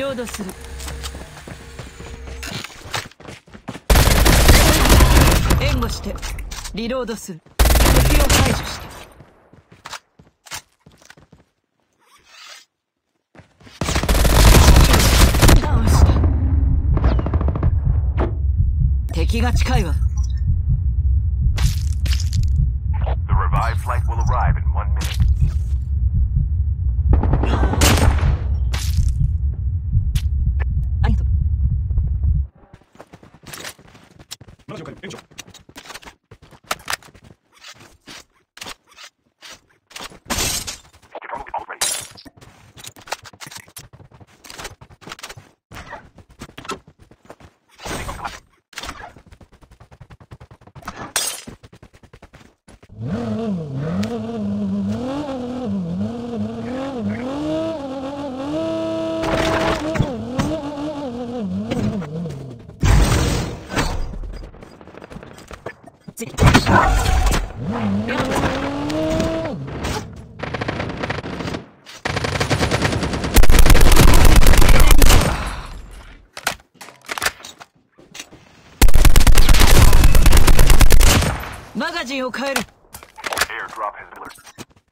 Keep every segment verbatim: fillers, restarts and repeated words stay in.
ロードする。援護してリロードする。敵を排除して。ダウンした。敵が近いわ。 The revived flight will arrive in one minute. ありがとう。 了解、援助。 マガジンを変える。 Airdrop has been delivered.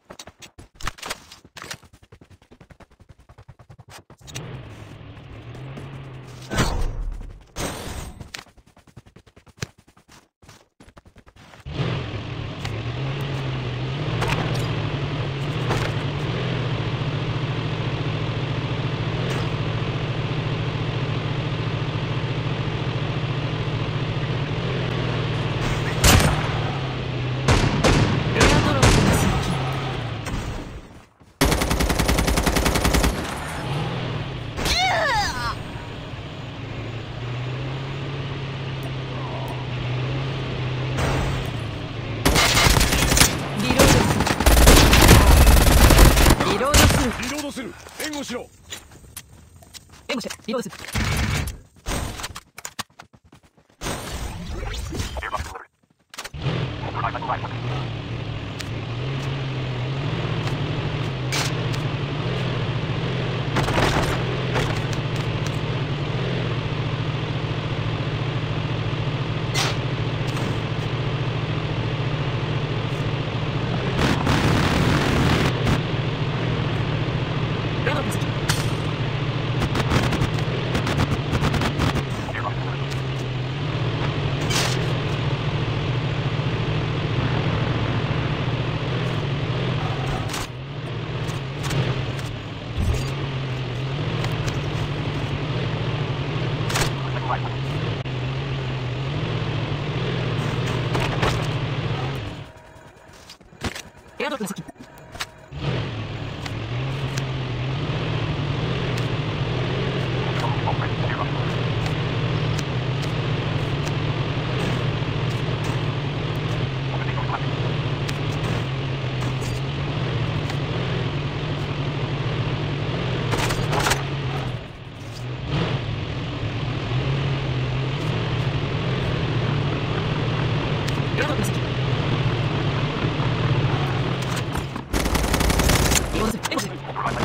リロードする。援護しろ。 援護してリロードする。 Airdrop delivered. Provide my life. エアドロップの先。エアドロップの先。リロードする。援護して。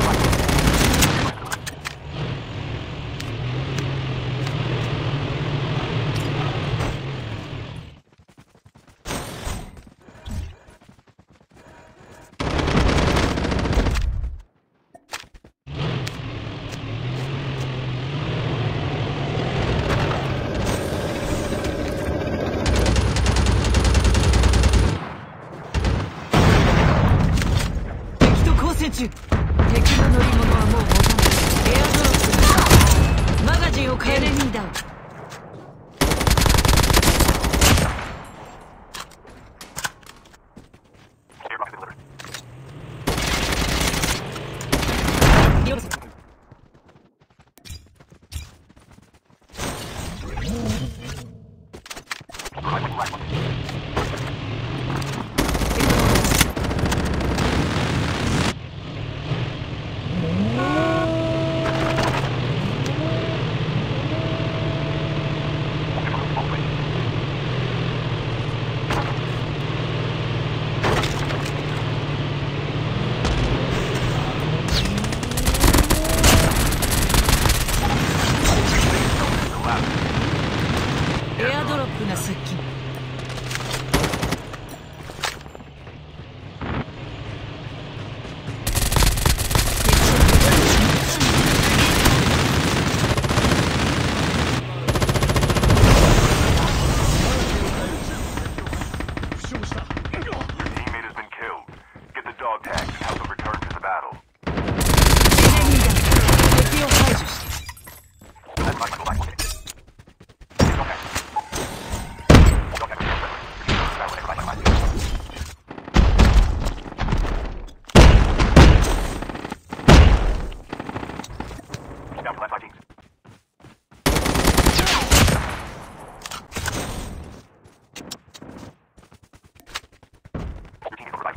敵中。敵の乗り物はもう持たない。エアドロップにマガジンを変える。エネミーダウン。リロードする。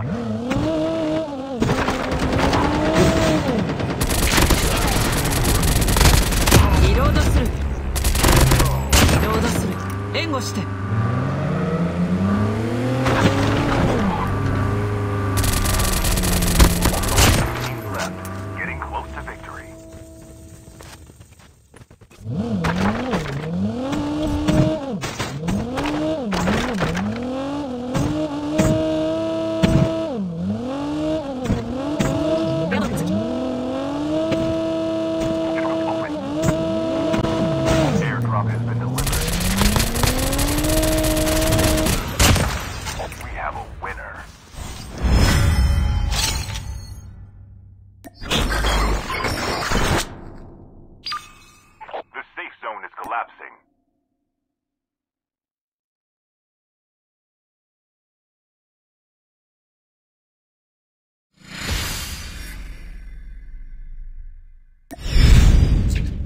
リロードする。リロードする。援護して。 Getting close to victory. ちょっと